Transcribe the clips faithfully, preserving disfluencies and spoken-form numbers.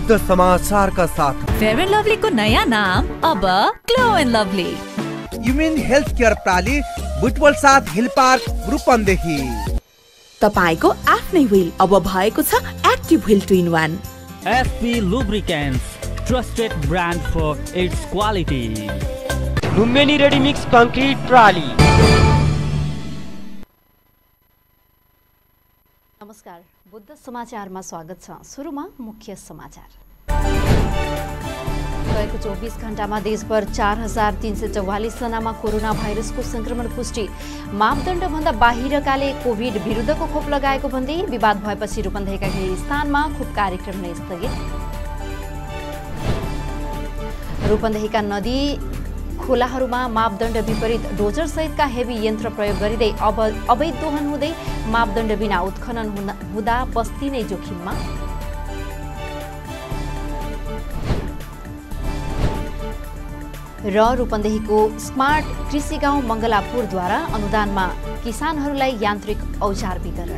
बुद्ध समाचार का साथ फेयर एन्ड लभली को नयाँ नाम अब ग्लो एन्ड लभली। युमेन हेल्थ केयर प्राली बुटवल साथ हिल पार्क रूपन्देही। तपाईको आफ्नै व्हील अब भएको छ active wheel two in one. SP lubricants, trusted brand for its quality. Lumbini ready mix concrete प्राली। नमस्कार, बुद्ध समाचारमा स्वागत छ। सुरुमा मुख्य समाचार। गएको चौबिस घण्टामा देशभर चार हजार तीन सय चौवालिस जनामा कोरोना भाइरसको संक्रमण पुष्टि। मापदण्डभन्दा बाहिरकाले कोभिड विरुद्धको खोप लगाएको भन्दै विवाद भएपछि रूपन्देहीका केही स्थानमा खोप कार्यक्रम नै स्थगित। रूपन्देहीका नदी खोलाहरूमा मापदण्ड विपरीत डोजर सहितका हेभी यन्त्र प्रयोग गरिँदै अब अवैध दोहन हुँदै मापदण्ड बिना उत्खनन हुँदा बस्ती नै जोखिममा। र रूपन्देहीको स्मार्ट कृषि गाउँ मङ्गलापुरद्वारा अनुदानमा किसानहरूलाई यान्त्रिक औजार वितरण।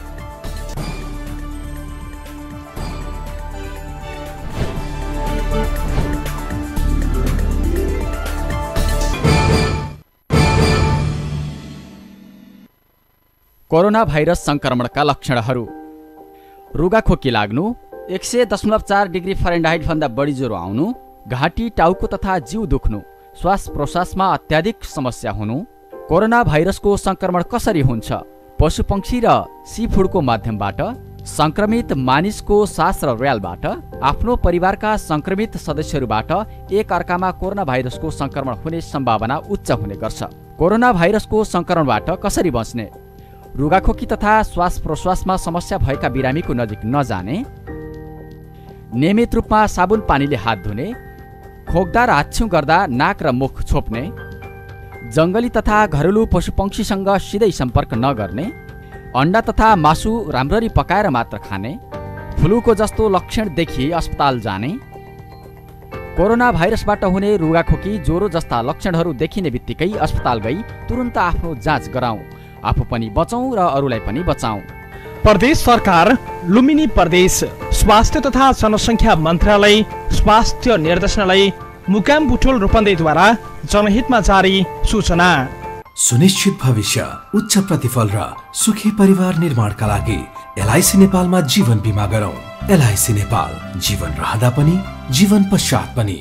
कोरोना भाइरस संक्रमणका लक्षणहरू। रुगाखोकी लाग्नु, एक सय दशमलव चार डिग्री फरेनहाइट भन्दा बढी ज्वरो आउनु, घाँटी टाउको तथा जिउ दुख्नु, श्वास प्रश्वासमा अत्याधिक समस्या हुनु। कोरोना भाइरसको संक्रमण कसरी हुन्छ? पशुपक्षी र सी फुडको माध्यमबाट, संक्रमित मानिसको सास र र्यालबाट, आफ्नो परिवारका संक्रमित सदस्यहरूबाट एक अर्कामा कोरोना भाइरसको संक्रमण हुने सम्भावना उच्च हुने गर्छ। कोरोना भाइरसको संक्रमणबाट कसरी बच्ने? रुगाखोकी तथा श्वास प्रश्वासमा समस्या भएका बिरामीको नजिक नजाने, नियमित रूपमा साबुन पानीले हात धुने, खोक्दा र हाच्छिउँ गर्दा नाक र मुख छोप्ने, जङ्गली तथा घरेलु पशुपक्षीसँग सिधै सम्पर्क नगर्ने, अन्डा तथा मासु राम्ररी पकाएर मात्र खाने, फ्लूको जस्तो लक्षण देखि अस्पताल जाने। कोरोना भाइरसबाट हुने रुगाखोकी, ज्वरो जस्ता लक्षणहरू देखिने बित्तिकै अस्पताल गई तुरुन्त आफ्नो जाँच गराउँ। आफू पनि बचौँ र अरूलाई पनि बचाउँ। प्रदेश सरकार, लुम्बिनी प्रदेश स्वास्थ्य तथा जनसङ्ख्या मन्त्रालय, स्वास्थ्य निर्देशनालय, मुकाम बुटोल रूपन्देहीद्वारा जनहितमा जारी सूचना। सुनिश्चित भविष्य, उच्च प्रतिफल र सुखी परिवार निर्माणका लागि एलआइसी नेपालमा जीवन बिमा गरौँ। एलआइसी नेपाल, जीवन रहँदा पनि जीवन पश्चात पनि।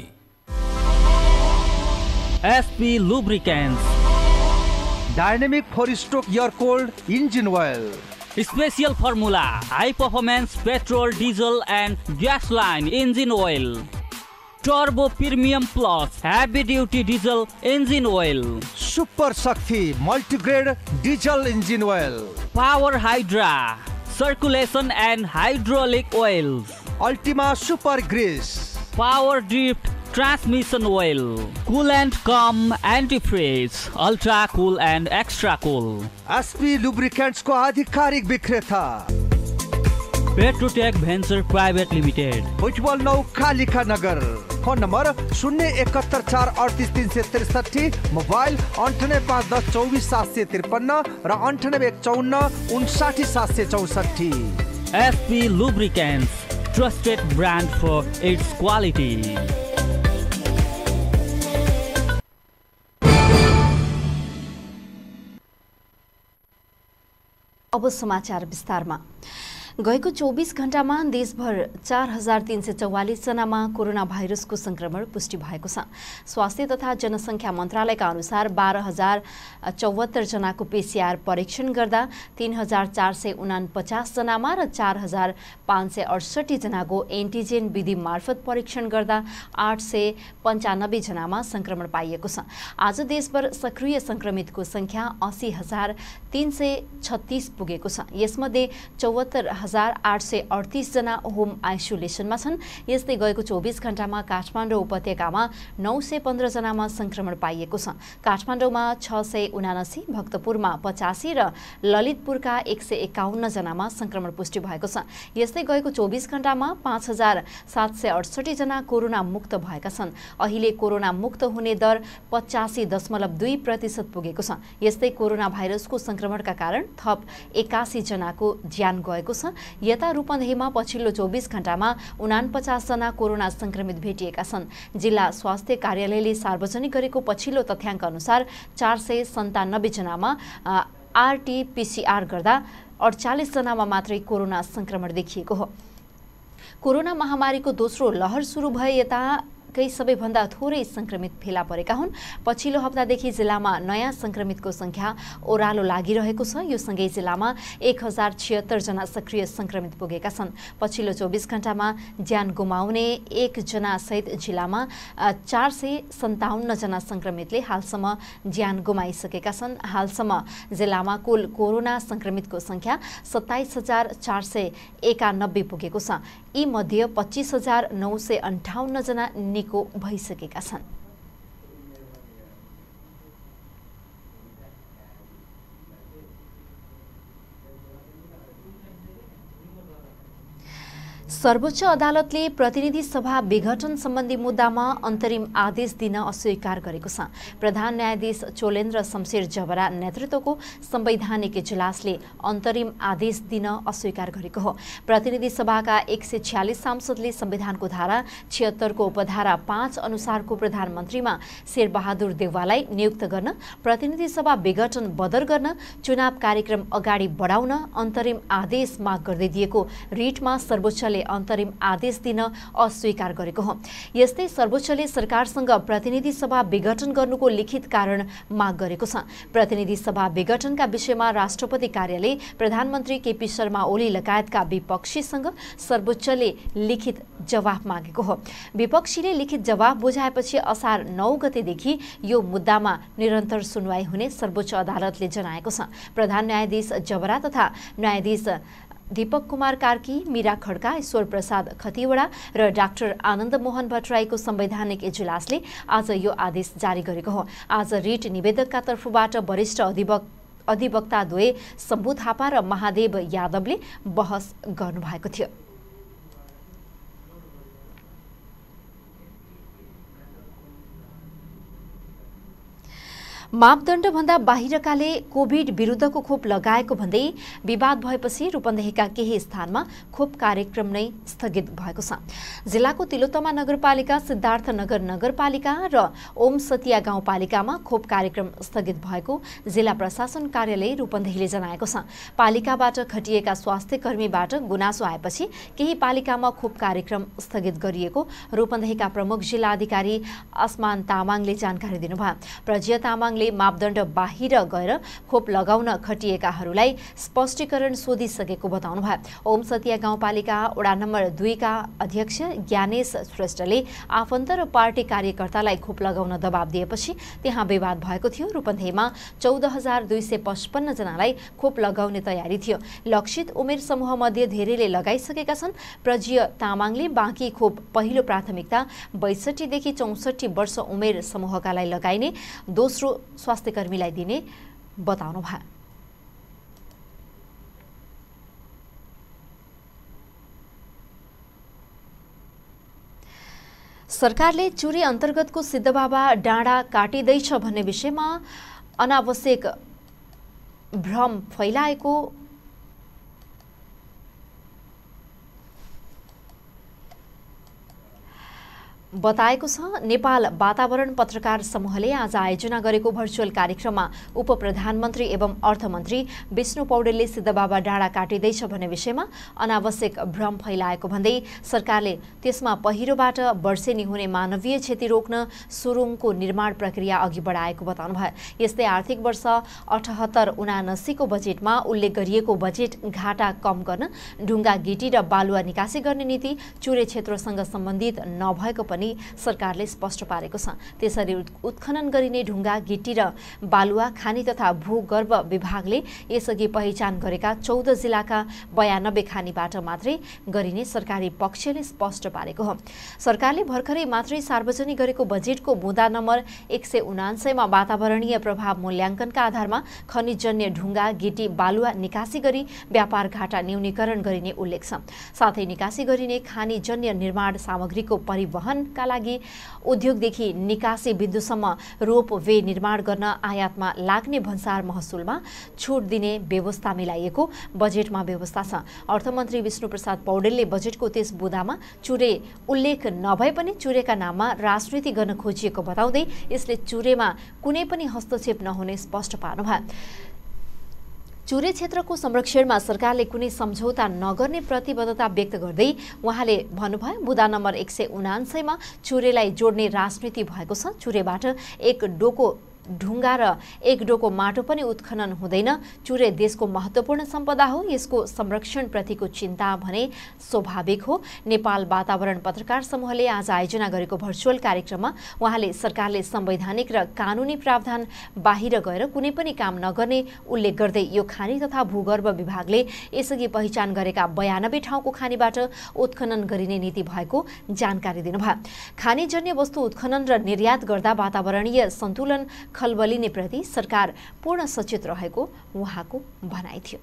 SP lubricants, dynamic four stroke air cooled engine oil, special formula, high performance petrol, diesel and gasoline engine oil, turbo premium plus heavy duty diesel engine oil, super Shakti multigrade diesel engine oil, power hydra circulation and hydraulic oil, ultima super grease, power drift transmission oil, cool and come antifreeze, ultra cool and extra cool. SP lubricants को आधिकारिक विक्रेता Petrotech venture private limited, Butwal नौ कालिका नगर। Phone number शून्य इकहत्तर चार अड़तीस तीन सौ तिरसठी, मोबाइल अंठानब्बे पाँच दस चौबीस सात सौ तिरपन्न र अंठानब्बे एक चौन्न उनसाठी सात सौ चौसठी। SP lubricants, trusted brand for its quality. अब समाचार विस्तारमा। गएको चौबिस घण्टामा देशभर चार हजार तीन सय चौवालिस जनामा कोरोना भाइरसको संक्रमण पुष्टि भएको छ। स्वास्थ्य तथा जनसङ्ख्या मन्त्रालयका अनुसार बाह्र हजार चौहत्तर जनाको पीसीआर परीक्षण गर्दा तीन हजार चार सय उनापचास जनामा र चार हजार पाँच सय अडसठी जनाको एन्टिजेन विधि मार्फत परीक्षण गर्दा आठ सय पन्चानब्बे जनामा संक्रमण पाइएको छ। आज देशभर सक्रिय संक्रमितको संख्या अस्सी हजार तीन सय छत्तीस पुगेको छ। यसमध्ये चौहत्तर हजार आठ सय अडतिस जना होम आइसोलेसनमा छन्। यस्तै गएको चौबिस घण्टामा काठमाडौँ उपत्यकामा नौ सय पन्ध्र जनामा संक्रमण पाइएको छ। काठमाडौँमा छ सय उनासी, भक्तपुरमा पचासी र ललितपुरका एक सय एकाउन्न जनामा संक्रमण पुष्टि भएको छ। यस्तै गएको चौबिस घण्टामा पाँच हजार सात सय अडसठी जना कोरोना मुक्त भएका छन्। अहिले कोरोना मुक्त हुने दर पचासी दशमलव दुई प्रतिशत पुगेको छ। यस्तै कोरोना भाइरसको संक्रमणका कारण थप एकासी जनाको ज्यान गएको छ। यता रूपन्देहीमा पछिल्लो चौबिस घण्टामा उनापचास जना कोरोना संक्रमित भेटिएका छन्। जिल्ला स्वास्थ्य कार्यालयले सार्वजनिक गरेको पछिल्लो तथ्याङ्क अनुसार चार सय सन्तानब्बे जनामा आरटीपीसीआर गर्दा अडचालिस जनामा मात्रै कोरोना संक्रमण देखिएको हो। कोरोना महामारीको दोस्रो लहर सुरु भए यता कै सबैभन्दा थोरै संक्रमित फेला परेका हुन्। पछिल्लो हप्तादेखि जिल्लामा नयाँ संक्रमितको संख्या ओह्रालो लागिरहेको छ। यो सँगै जिल्लामा एक हजार छिहत्तर जना सक्रिय संक्रमित पुगेका छन्। पछिल्लो चौबिस घण्टामा ज्यान गुमाउने एकजना सहित जिल्लामा चार सय सन्ताउन्न जना संक्रमितले हालसम्म ज्यान गुमाइसकेका छन्। हालसम्म जिल्लामा कुल कोरोना संक्रमितको संख्या सत्ताइस हजार चार सय एकानब्बे पुगेको छ। यी मध्ये पच्चिस हजार नौ सय अन्ठाउन्न जना निको भइसकेका छन्। सर्वोच्च अदालतले प्रतिनिधि सभा विघटन सम्बन्धी मुद्दामा अन्तरिम आदेश दिन अस्वीकार गरेको छ। प्रधान न्यायाधीश चोलेन्द्र शमशेर जबरा नेतृत्वको संवैधानिक इजलासले अन्तरिम आदेश दिन अस्वीकार गरेको हो। प्रतिनिधि सभाका एक सय छ्यालिस सांसदले संविधानको धारा छिहत्तरको उपधारा पाँच अनुसारको प्रधानमन्त्रीमा शेरबहादुर देउवालाई नियुक्त गर्न, प्रतिनिधि सभा विघटन बदर गर्न, चुनाव कार्यक्रम अगाडि बढाउन अन्तरिम आदेश माग गर्दै दिएको रिटमा सर्वोच्चले अन्तरिम आदेश दिन अस्वीकार गरेको हो। यस्तै सर्वोच्चले सरकारसँग प्रतिनिधि सभा विघटन गर्नुको लिखित कारण माग गरेको छ। प्रतिनिधि सभा विघटनका विषयमा राष्ट्रपति कार्यालय, प्रधानमन्त्री केपी शर्मा ओली लगायतका विपक्षीसँग सर्वोच्चले लिखित जवाफ मागेको हो। विपक्षीले लिखित जवाफ बुझाएपछि असार नौ गतेदेखि यो मुद्दामा निरन्तर सुनवाई हुने सर्वोच्च अदालतले जनाएको छ। प्रधान न्यायाधीश जबरा तथा न्यायाधीश दीपक कुमार कार्की, मीरा खड्का, ईश्वर प्रसाद खतिवडा र डाक्टर आनन्द मोहन भट्टराईको संवैधानिक इजलासले आज यो आदेश जारी गरेको हो। आज रिट निवेदकका तर्फबाट वरिष्ठ अधिवक्ता अधिवक्ताद्वय शम्भु थापा र महादेव यादवले बहस गर्नुभएको थियो। मापदण्डभन्दा बाहिरकाले कोभिड विरुद्धको खोप लगाएको भन्दै विवाद भएपछि रूपन्देहीका केही स्थानमा खोप कार्यक्रम नै स्थगित भएको छ। जिल्लाको तिलोत्तमा नगरपालिका, सिद्धार्थनगर नगरपालिका र ओम सतिया गाउँपालिकामा खोप कार्यक्रम स्थगित भएको जिल्ला प्रशासन कार्यालय रूपन्देहीले जनाएको छ। पालिकाबाट खटिएका स्वास्थ्य कर्मीबाट गुनासो आएपछि केही पालिकामा खोप कार्यक्रम स्थगित गरिएको रूपन्देहीका प्रमुख जिल्ला अधिकारी आसमान तामाङले जानकारी दिनुभयो। प्रज्य तामाङ मापदण्ड बाहिर गएर खोप लगाउन खटिएकाहरूलाई स्पष्टीकरण सोधिसकेको बताउनुभयो। ओम सतिया गाउँपालिका वडा नम्बर दुईका अध्यक्ष ज्ञानेश श्रेष्ठले आफन्त र पार्टी कार्यकर्तालाई खोप लगाउन दबाब दिएपछि त्यहाँ विवाद भएको थियो। रूपन्देहीमा चौध हजार दुई सय पचपन्न जनालाई खोप लगाउने तयारी थियो। लक्षित उमेर समूह मध्ये धेरैले लगाइसकेका छन्। प्रज्य तामाङले बाँकी खोप पहिलो प्राथमिकता बैसठीदेखि चौसठी वर्ष उमेर समूहकालाई लगाइने, दोस्रो स्वास्थ्य कर्मीलाई दिने बताउनु भयो। सरकारले चुरे अन्तर्गतको सिद्धबाबा डाँडा काटिँदैछ भन्ने विषयमा अनावश्यक भ्रम फैलाएको बताएको छ। नेपाल वातावरण पत्रकार समूहले आज आयोजना गरेको भर्चुअल कार्यक्रममा उप प्रधानमन्त्री एवं अर्थमन्त्री विष्णु पौडेलले सिद्धबाबा डाँडा काटिँदैछ भन्ने विषयमा अनावश्यक भ्रम फैलाएको भन्दै सरकारले त्यसमा पहिरोबाट वर्षेनी हुने मानवीय क्षति रोक्न सुरुङको निर्माण प्रक्रिया अघि बढाएको बताउनुभयो। यस्तै आर्थिक वर्ष अठहत्तर उनासीको बजेटमा उल्लेख गरिएको बजेट घाटा कम गर्न ढुङ्गा गिटी र बालुवा निकासी गर्ने नीति चुरे क्षेत्रसँग सम्बन्धित नभएको पनि सरकारले स्पष्ट पारेको छ। त्यसरी उत्खनन गरिने ढुङ्गा गिटी र बालुवा खानी तथा भूगर्भ विभागले यसअघि पहिचान गरेका चौध जिल्लाका बयानब्बे खानीबाट मात्रै गरिने सरकारी पक्षले स्पष्ट पारेको हो। सरकारले भर्खरै मात्रै सार्वजनिक गरेको बजेटको बुँदा नम्बर एक सय उनान्सयमा वातावरणीय प्रभाव मूल्याङ्कनका आधारमा खनिजन्य ढुङ्गा गिटी बालुवा निकासी गरी व्यापार घाटा न्यूनीकरण गरिने उल्लेख छ। साथै निकासी गरिने खानीजन्य निर्माण सामग्रीको परिवहन निर्माणका लागि उद्योगदेखि निकासी विद्युतसम्म रोप वे निर्माण गर्न आयातमा लाग्ने भन्सार महसुलमा छुट दिने व्यवस्था मिलाइएको बजेटमा व्यवस्था छ। अर्थमन्त्री विष्णुप्रसाद पौडेलले बजेटको त्यस बुँदामा चुरे उल्लेख नभए पनि चुरेका नाममा राजनीति गर्न खोजिएको बताउँदै यसले चुरेमा कुनै पनि हस्तक्षेप नहुने स्पष्ट पार्नुभयो। चुरे क्षेत्रको संरक्षणमा सरकारले कुनै सम्झौता नगर्ने प्रतिबद्धता व्यक्त गर्दै उहाँले भन्नुभयो, बुँदा नम्बर एक सय उनान्सयमा चुरेलाई जोड्ने राजनीति भएको छ। चुरेबाट एक डोको ढुङ्गा र एक डोको माटो पनि उत्खनन हुँदैन। चुरे देशको महत्त्वपूर्ण सम्पदा हो। यसको संरक्षणप्रतिको चिन्ता भने स्वाभाविक हो। नेपाल वातावरण पत्रकार समूहले आज आयोजना गरेको भर्चुअल कार्यक्रममा उहाँले सरकारले संवैधानिक र कानुनी प्रावधान बाहिर गएर कुनै पनि काम नगर्ने उल्लेख गर्दै यो खानी तथा भूगर्भ विभागले यसअघि पहिचान गरेका बयानब्बे ठाउँको खानीबाट उत्खनन गरिने नीति भएको जानकारी दिनुभयो। खानीजन्य वस्तु उत्खनन र निर्यात गर्दा वातावरणीय सन्तुलन खलबलिने प्रति सरकार पूर्ण सचेत रहेको उहाँको भनाइ थियो।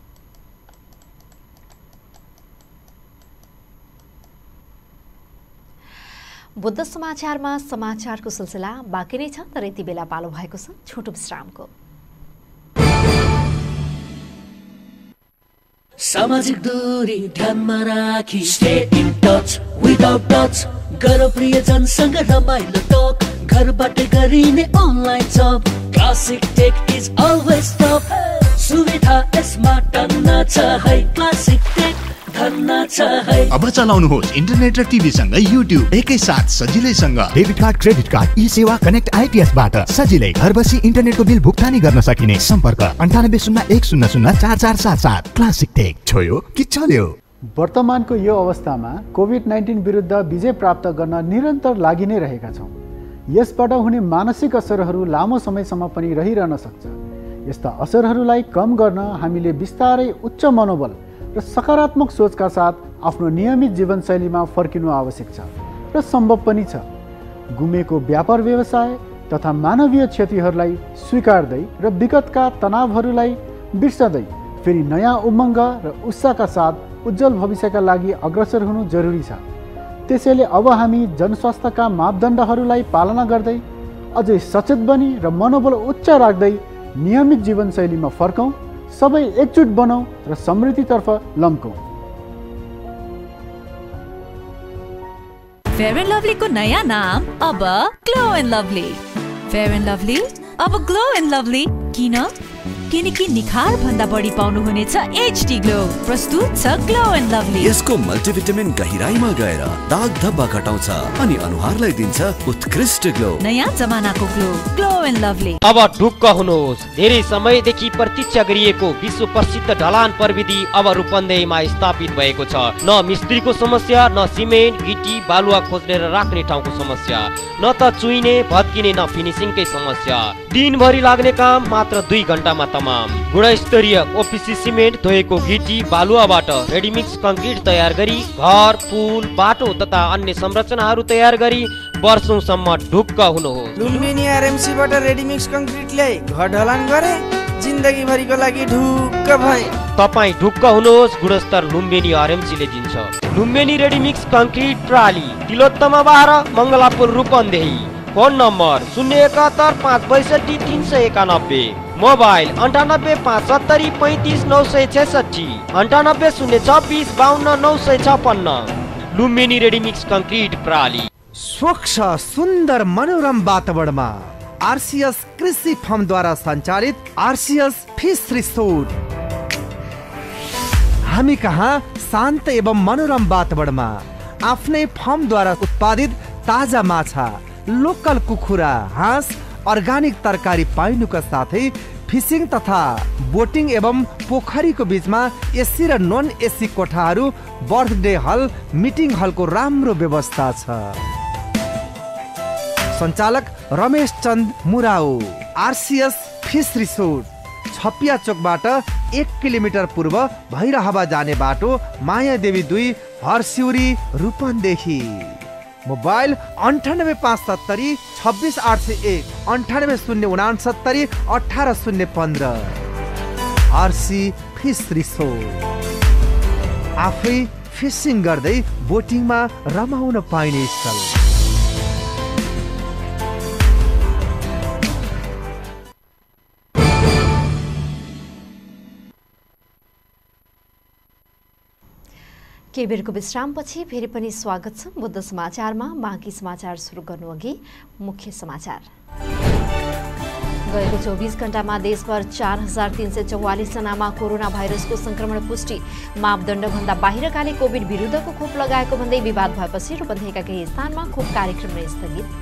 बुद्ध समाचारमा समाचारको सिलसिला बाँकी नै छ, तर यति बेला पालो भएको छ छोटो विश्रामको। सामाजिक दूरी ध्यानमा राखी stay in touch without touch गर प्रियजनसँग रमाइलो टक घरबाट गरिने अनलाइन जब classic tech is always top सुविधा यसमा टन्न छ है क्लासिक टेक धन्न छ है। अब चलाउनुहोस् इन्टरनेट र टिभी सँगै युट्युब एकै साथ सजिलैसँग। Debit card credit card eSewa connect IPS बाट सजिलै घर बसी इन्टरनेटको बिल भुक्तानी गर्न सकिने। सम्पर्क अन्ठानब्बे शून्य एक शून्य शून्य चार चार सात सात। क्लासिक टेक छोयो कि चल्यो। वर्तमानको यो अवस्थामा कोभिड नाइन्टिन विरुद्ध विजय प्राप्त गर्न निरन्तर लागि नै रहेका छौँ। यसबाट हुने मानसिक असरहरू लामो समयसम्म पनि रहिरहन सक्छ। यस्ता असरहरूलाई कम गर्न हामीले बिस्तारै उच्च मनोबल र सकारात्मक सोचका साथ आफ्नो नियमित जीवनशैलीमा फर्किनु आवश्यक छ र सम्भव पनि छ। गुमेको व्यापार व्यवसाय तथा मानवीय क्षतिहरूलाई स्वीकार्दै र विगतका तनावहरूलाई बिर्सदै फेरि नयाँ उमङ्ग र उत्साहका साथ उज्जवल भविष्यका लागि अग्रसर हुनु जरुरी छ। त्यसैले अब हामी जनस्वास्थ्यका मापदण्डहरूलाई पालना गर्दै अझै सचेत बनी र मनोबल उच्च राख्दै नियमित जीवनशैलीमा फर्कौँ। सबै एकजुट बनौँ र समृद्धितर्फ लम्कौँ। फेयर एन्ड लभली को नयाँ नाम अब glow and lovely. Fair and lovely अब ग्लो एन्ड लभली किन? किनकि निखार भन्दा बढी पाउनु हुनेछ एचडी ग्लो। प्रस्तुत छ ग्लो एन्ड लभली। यसको मल्टिभिटामिन गहिराईमा गएर दाग धब्बा घटाउँछ अनि अनुहारलाई दिन्छ उत्कृष्ट ग्लो। नयाँ जमानाको ग्लो ग्लो एन्ड लभली। अब ढुक्क हुनुहोस्। धेरै समयदेखि प्रतीक्षा गरिएको विश्व प्रसिद्ध ढलान प्रविधि अब रूपन्देहीमा स्थापित भएको छ। न मिस्त्रीको समस्या, न सिमेन्ट गिटी बालुवा खोज्ने र राख्ने ठाउँको समस्या, न त चुइने भत्किने न फिनिसिङकै समस्या। दिनभरि लाग्ने काम मात्र दुई घण्टामा तमाम। गुणस्तरीय ओपीसी सिमेन्ट धोएको गिटी बालुवाबाट रेडीमिक्स कङ्क्रिट तयार गरी घर पुल बाटो तथा अन्य संरचनाहरू तयार गरी वर्षौंसम्म ढुक्क हुनुहोस्। लुम्बिनी आरएमसी बाट रेडीमिक्स कङ्क्रिट ल्याई घर ढलान गरे जिन्दगी भरिको लागि ढुक्क भए। तपाईँ ढुक्क हुनुहोस्। गुणस्तर लुम्बिनी आरएमसी ले दिन्छ। लुम्बिनी रेडीमिक्स कङ्क्रिट प्राली तिलोत्तमा बाह्र मङ्गलापुर रूपन्देही। फोन नम्बर शून्य एकात्तर पाँच बैसठी तीन सय एकानब्बे। मोबाइल अन्ठानब्बे पाँच सत्तरी पैँतिस नौ सय छैसठी अन्ठानब्बे शून्य छब्बिस बाहन्न नौ सय छपन्न। लुम्बिनी रेडीमिक्स कङ्क्रिट प्राली। स्वच्छ सुन्दर मनोरम वातावरणमा आरसीएस कृषि फर्मद्वारा सञ्चालित आरसीएस फिस रिसोर्ट। हामी कहाँ शान्त एवं मनोरम वातावरणमा आफ्नै फर्मद्वारा उत्पादित ताजा माछा, लोकल कुखुरा, हाँस, अर्गानिक तरकारी पाइनुका साथै फिसिङ तथा बोटिङ एवं पोखरीको बीचमा एसी र नन एसी कोठाहरू, बर्थडे हल, मिटिङ हलको राम्रो व्यवस्था छ। सञ्चालक Ramesh Chand Murau. RCS fish resort Chhapiya चोकबाट एक किलोमिटर पूर्व भैरहवा जाने बाटो, माया देवी दुई, हरसिउरी, रूपन्देही। मोबाइल अन्ठानब्बे पाँच सत्तरी छब्बिस आठ सय एक अन्ठानब्बे शून्य उनासत्तरी अठार शून्य पन्ध्र। आरसी फिस रिसोर्ट आफै फिसिङ गर्दै बोटिङमा रमाउन पाइने स्थल। केही बेरको विश्रामपछि फेरि पनि स्वागत छ बुद्ध समाचारमा। बाँकी समाचार सुरु गर्नु अघि मुख्य समाचार। गएको चौबिस घण्टामा देशभर चार हजार तीन सय चौवालिस जनामा कोरोना भाइरसको संक्रमण पुष्टि। मापदण्डभन्दा बाहिरकाले कोभिड विरुद्धको खोप लगाएको भन्दै विवाद भएपछि रूपन्देहीका केही स्थानमा खोप कार्यक्रम स्थगित।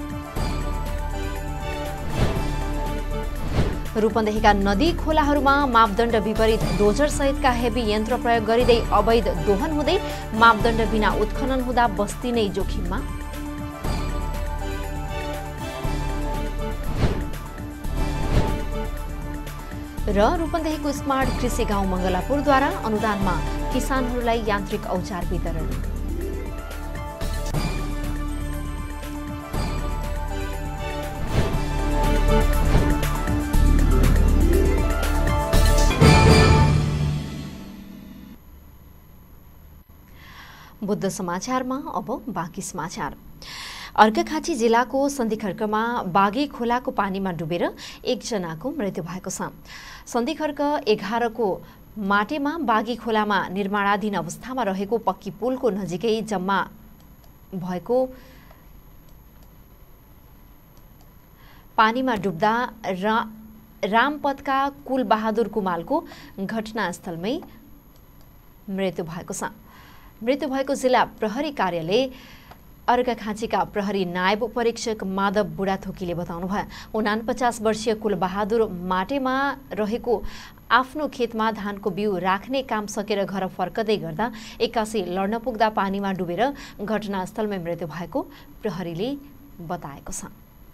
रूपन्देहीका नदी खोलाहरूमा मापदण्ड विपरीत डोजर सहितका हेभी यन्त्र प्रयोग गरिँदै अवैध दोहन हुँदै मापदण्ड बिना उत्खनन हुँदा बस्ती नै जोखिममा। र रूपन्देहीको स्मार्ट कृषि गाउँ मङ्गलापुरद्वारा अनुदानमा किसानहरूलाई यान्त्रिक औजार वितरण। बुद्ध समाचारमा अब बाँकी समाचार। अर्घाखाँची जिल्लाको सन्धिखर्कमा बागी खोलाको पानीमा डुबेर एकजनाको मृत्यु भएको छ। सन्धिखर्क एघारको माटेमा बागी खोलामा निर्माणाधीन अवस्थामा रहेको पक्की पुलको नजिकै जम्मा भएको पानीमा डुब्दा रा, रामपथका कुलबहादुर कुमालको घटनास्थलमै मृत्यु भएको छ। मृत्यु भएको जिल्ला प्रहरी कार्यालय अर्घाखाँचीका प्रहरी नायब परीक्षक माधव बुढाथोकीले बताउनुभयो। उनापचास वर्षीय कुलबहादुर माटेमा रहेको आफ्नो खेतमा धानको बिउ राख्ने काम सकेर घर फर्कदै गर्दा एक्कासी लड्न पुग्दा पानीमा डुबेर घटनास्थलमै मृत्यु भएको प्रहरीले बताएको छ।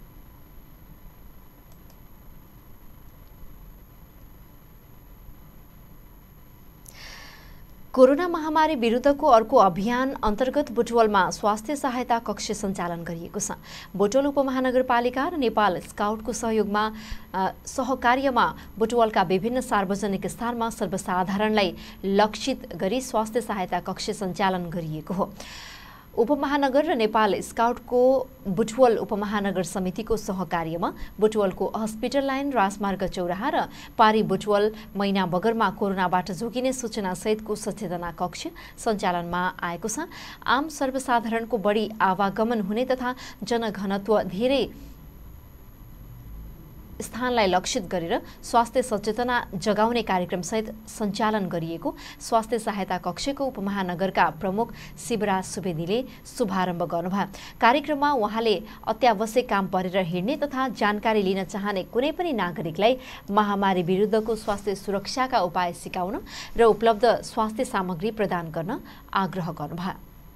कोरोना महामारी विरुद्धको अर्को अभियान अन्तर्गत बुटवलमा स्वास्थ्य सहायता कक्ष सञ्चालन गरिएको छ। बुटवल उपमहानगरपालिका र नेपाल स्काउटको सहयोगमा सहकार्यमा बुटवलका विभिन्न सार्वजनिक स्थानमा सर्वसाधारणलाई लक्षित गरी स्वास्थ्य सहायता कक्ष सञ्चालन गरिएको हो। उपमहानगर र नेपाल स्काउटको बुटवल उपमहानगर समितिको सहकार्यमा बुटवलको हस्पिटल लाइन राजमार्ग चौराहा र पारी बुटवल मैना बगरमा कोरोनाबाट जोगिने सूचना सहितको सचेतना कक्ष सञ्चालनमा आएको छ। आम सर्वसाधारणको बढी आवागमन हुने तथा जनघनत्व धेरै स्थानलाई लक्षित गरेर स्वास्थ्य सचेतना जगाउने कार्यक्रम सहित सञ्चालन गरिएको स्वास्थ्य सहायता कक्षको उपमहानगरका प्रमुख शिवराज सुवेदीले शुभारम्भ गर्नुभयो। कार्यक्रममा उहाँले अत्यावश्यक काम परेर हिँड्ने तथा जानकारी लिन चाहने कुनै पनि नागरिकलाई महामारी विरुद्धको स्वास्थ्य सुरक्षाका उपाय सिकाउन र उपलब्ध स्वास्थ्य सामग्री प्रदान गर्न आग्रह गर्नुभयो।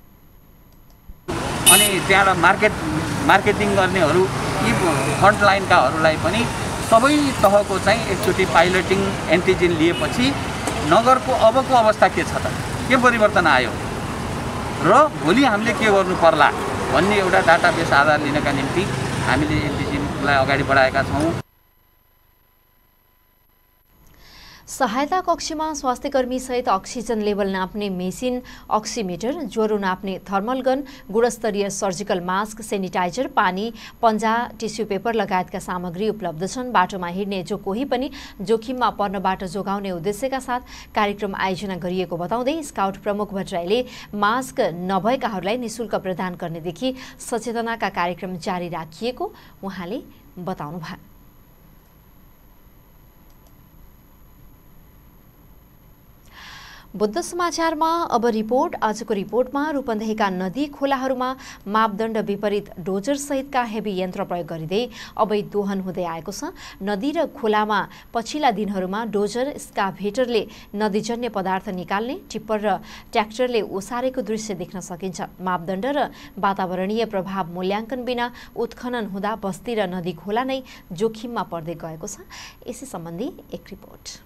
अनि त्यहाँ मार्केट मार्केटिङ गर्नेहरू यी फ्रन्टलाइनकाहरूलाई पनि सबै तहको चाहिँ एकचोटि पाइलटिङ एन्टिजेन लिएपछि नगरको अबको अवस्था के छ त, के परिवर्तन आयो र भोलि हामीले के गर्नु पर्ला भन्ने एउटा डाटाबेस आधार लिनका निम्ति हामीले एन्टिजेनलाई अगाडि बढाएका छौँ। सहायता कक्षमा स्वास्थ्यकर्मी सहित अक्सिजन लेभल नाप्ने मेसिन, अक्सिमिटर, ज्वरो नाप्ने थर्मल गन, गुणस्तरीय सर्जिकल मास्क, सेनिटाइजर, पानी, पन्जा, टिस्यु पेपर लगायतका सामग्री उपलब्ध छन्। बाटोमा हिँड्ने जो कोही पनि जोखिममा पर्नबाट जोगाउने उद्देश्यका साथ कार्यक्रम आयोजना गरिएको बताउँदै स्काउट प्रमुख भट्टराईले मास्क नभएकाहरूलाई निशुल्क प्रदान गर्नेदेखि सचेतनाका कार्यक्रम जारी राखिएको उहाँले बताउनुभयो। बुद्ध समाचारमा अब रिपोर्ट। आजको रिपोर्टमा रूपन्देहीका नदी खोलाहरूमा मापदण्ड विपरीत डोजर सहितका हेभी यन्त्र प्रयोग गरिँदै अवैध दोहन हुँदै आएको छ। नदी र खोलामा पछिल्ला दिनहरूमा डोजर, स्काभेटरले नदीजन्य पदार्थ निकाल्ने, टिप्पर र ट्र्याक्टरले ओसारेको दृश्य देख्न सकिन्छ। मापदण्ड र वातावरणीय प्रभाव मूल्याङ्कन बिना उत्खनन हुँदा बस्ती र नदी खोला नै जोखिममा पर्दै गएको छ। यसै सम्बन्धी एक रिपोर्ट।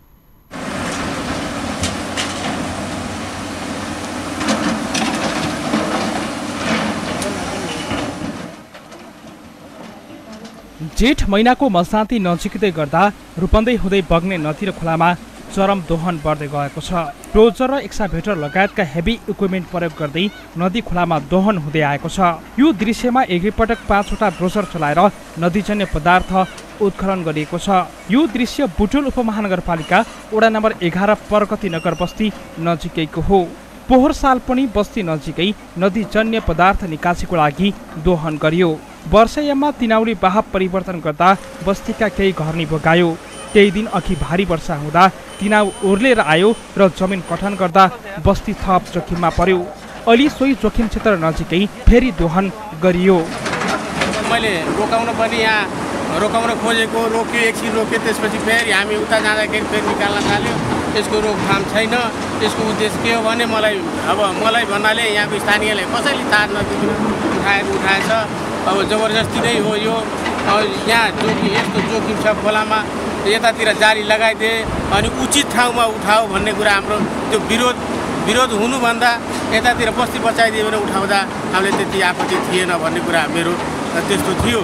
जेठ महिनाको मसान्ती नजिकै गर्दा रूपन्देही हुँदै बग्ने नदी र खोलामा चरम दोहन बढ्दै गएको छ। डोजर र एक्साभेटर लगायतका हेभी इक्विपमेन्ट प्रयोग गर्दै नदी खोलामा दोहन हुँदै आएको छ। यो दृश्यमा एकैपटक पाँचवटा डोजर चलाएर नदीजन्य पदार्थ उत्खनन गरिएको छ। यो दृश्य बुटवल उपमहानगरपालिका वडा नम्बर एघार परगति नगर बस्ती नजिकैको हो। पोहोर साल पनि बस्ती नजिकै नदीजन्य पदार्थ निकासीको लागि दोहन गरियो। वर्षायाममा तिनाउले बहाव परिवर्तन गर्दा बस्तीका केही घर नि बगायो। केही दिन अघि भारी वर्षा हुँदा तिनाउ ओर्लेर आयो र जमिन कठन गर्दा बस्ती थप जोखिममा पर्यो। अलि सोही जोखिम क्षेत्र नजिकै फेरि दोहन गरियो। मैले रोकाउन पनि यहाँ रोकाउन खोजेको रोक्यो, एकछिन रोक्यो, त्यसपछि फेरि हामी उता जाँदाखेरि फेरि निकाल्न थाल्यो। त्यसको रोकथाम छैन। त्यसको उद्देश्य के हो भने मलाई अब मलाई भन्नाले यहाँको स्थानीयले कसैले तार नदिकन उठाएर उठाएछ। अब जबरजस्ती नै हो यो। यहाँ जोखिम यस्तो जोखिम छ खोलामा, यतातिर जाली लगाइदिए अनि उचित ठाउँमा उठाऊ भन्ने कुरा हाम्रो त्यो विरोध विरोध हुनुभन्दा यतातिर बस्ती बचाइदियो भने उठाउँदा हामीले त्यति आपत्ति थिएन भन्ने कुरा मेरो त्यस्तो थियो।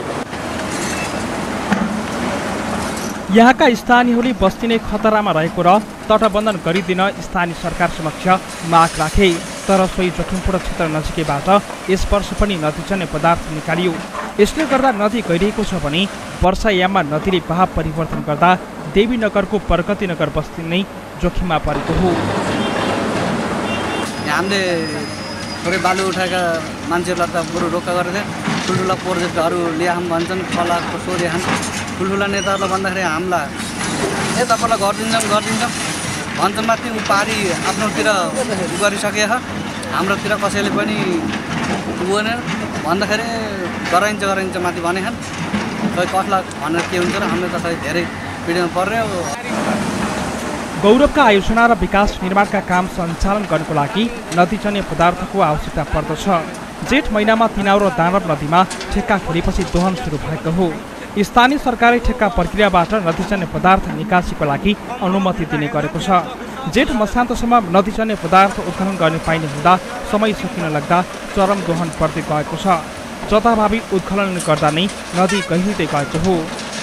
यहाँका स्थानीयहरूले बस्ती नै खतरामा रहेको र तटबन्धन गरिदिन स्थानीय सरकार समक्ष माग राखे। तर सोही जोखिमपूर्ण क्षेत्र नजिकैबाट यस वर्ष पनि नदीजन्य पदार्थ निकालियो। यसले गर्दा नदी गइरहेको छ भने वर्षायाममा नदीले बहाव परिवर्तन गर्दा देवीनगरको प्रगतिनगर बस्ती नै जोखिममा परेको हो। हामीले थोरै बालु उठाएका मान्छेहरूलाई त बरु रोक्का गरेर ठुल्ठुला प्रोजेक्टहरू ल्याउँ भन्छन्, खोलाको सोध्यान्। ठुल्ठुला नेताहरूलाई भन्दाखेरि हामीलाई ए तपाईँलाई गरिदिन्छौँ गरिदिन्छौँ भन्छन् माथि ऊ पारी आफ्नोतिर गरिसकेछ। हाम्रोतिर कसैले पनि हुँदैन भन्दाखेरि गराइन्छ गराइन्छ माथि भनेछन्। खै कसलाई भनेर के हुन्छ र हामीले त खै धेरै पिँढीमा पर्यो। गौरवका आयोजना र विकास निर्माणका काम सञ्चालन गर्नको लागि नदीजन्य पदार्थको आवश्यकता पर्दछ। जेठ महिनामा तिनाउ र दानव नदीमा ठेक्का खोलेपछि दोहन सुरु भएको हो। स्थानीय सरकारले ठेक्का प्रक्रियाबाट नदीजन्य पदार्थ निकासीको लागि अनुमति दिने गरेको छ। जेठ मसान्तसम्म नदीजन्य पदार्थ उत्खनन गर्ने पाइने हुँदा समय सकिन लाग्दा चरम दोहन पर्दै गएको छ। जताभावी उत्खनन गर्दा नै नदी गहिरिँदै गएको हो।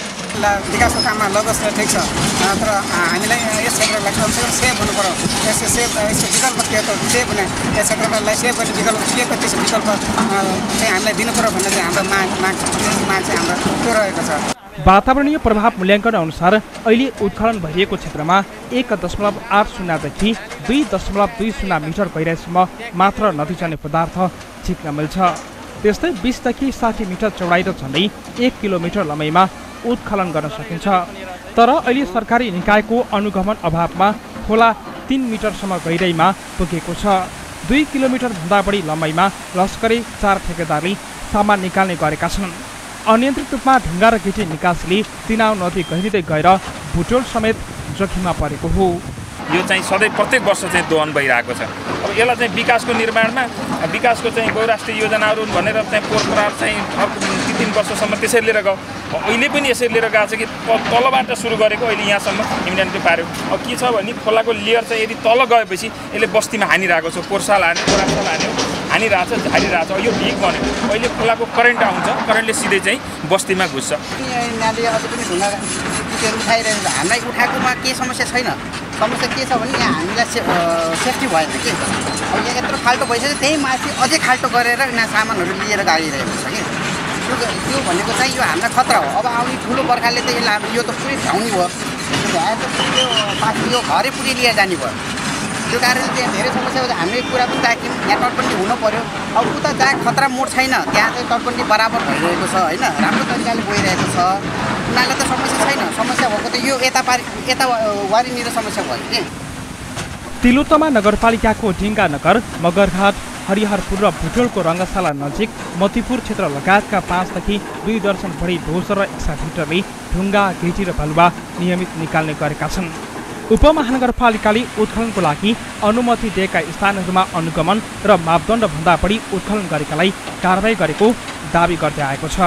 विकासको काममा लगस ठिक छ, तर हामीलाई यस क्षेत्रलाई कमसेकम सेभ हुनु पर्यो। यसको सेभ यसको विकल्प के त सेभ हुने यस क्षेत्रलाई सेभ गर्ने विकल्प के त त्यस विकल्प चाहिँ हामीलाई दिनु पर्यो भन्ने चाहिँ हाम्रो माग माग माग चाहिँ हाम्रो त्यो रहेको छ। वातावरणीय प्रभाव मूल्याङ्कन अनुसार अहिले उत्खनन भइएको क्षेत्रमा एक दशमलव आठ शून्यदेखि दुई दशमलव दुई शून्य मिटर गहिराइसम्म मात्र नदीजन्य पदार्थ झिक्न मिल्छ। त्यस्तै बिसदेखि साठी मिटर चौडाइ र झन्डै एक किलोमिटर लम्बाइमा उत्खनन गर्न सकिन्छ। तर अहिले सरकारी निकायको अनुगमन अभावमा खोला तीन मिटरसम्म गहिराइमा पुगेको छ। दुई किलोमिटर भन्दा बढी लम्बाइमा लस्करी चार ठेकेदारले सामान निकाल्ने गरेका छन्। अनियन्त्रित रूपमा ढुङ्गा र गिटी निकासीले तिनाउ नदी गहिरिँदै गएर भुटोल समेत जोखिममा परेको हो। यो चाहिँ सधैँ प्रत्येक वर्ष चाहिँ दोहन भइरहेको छ। अब यसलाई चाहिँ विकासको निर्माणमा विकासको चाहिँ बहुराष्ट्रिय योजनाहरू भनेर चाहिँ पोहोर परार चाहिँ अर्को तिन तिन वर्षसम्म त्यसरी लिएर गयो। अहिले पनि यसरी लिएर गएको छ कि तलबाट सुरु गरेको अहिले यहाँसम्म इम्युनिटी पार्यो। अब के छ भने खोलाको लेयर चाहिँ यदि तल गएपछि यसले बस्तीमा हानिरहेको छ। पोहोरसाल हान्यो पोहोरसाल हान्यो हानिरहेछ झारिरहेछ। यो भिक बन्यो। अहिले खोलाको करेन्ट आउँछ, करेन्टले सिधै चाहिँ बस्तीमा घुस्छ। यहाँले अझै पनि ढुङ्गा गिटीहरू उठाइरहेको छ। हामीलाई उठाएकोमा केही समस्या छैन। समस्या के छ भने यहाँ हामीलाई से सेफ्टी भएन कि अब यहाँ यत्रो खाल्टो भइसक्यो, त्यही माथि अझै खाल्टो गरेर यिनीहरू सामानहरू लिएर गाडिरहेको छ कि त्यो त्यो भनेको चाहिँ यो हामीलाई खतरा हो। अब आउने ठुलो बर्खाले त यसलाई यो त पुरै ढाउनी भयो। भ्याएर त यो माथि यो घरै पुरै लिएर जाने भयो। त्यो कारणले त्यहाँ धेरै समस्या हुन्छ। हामीले कुरा पनि राख्यौँ, यहाँ तटबन्दी हुनु पऱ्यो। अब उता जहाँ खतरा मोड छैन त्यहाँ चाहिँ तटबन्दी बराबर भइरहेको छ होइन, राम्रो तरिकाले गइरहेको छ। उनीहरूलाई त समस्या छैन। समस्या भएको त यो यता पारि यता वारिनिर समस्या भयो कि। तिलोत्तमा नगरपालिकाको ढिङ्गा नगर, मगरघाट, हरिहरपुर र भुटोलको रङ्गशाला नजिक मतिपुर क्षेत्र लगायतका पाँचदेखि दुई दर्जन बढी डोजर र एक्साभिटरले ढुङ्गा गिटी र बालुवा नियमित निकाल्ने गरेका छन्। उपमहानगरपालिकाले उत्खननको लागि अनुमति दिएका स्थानहरूमा अनुगमन र मापदण्डभन्दा बढी उत्खनन गरेकालाई कारबाही गरेको दावी गर्दै आएको छ।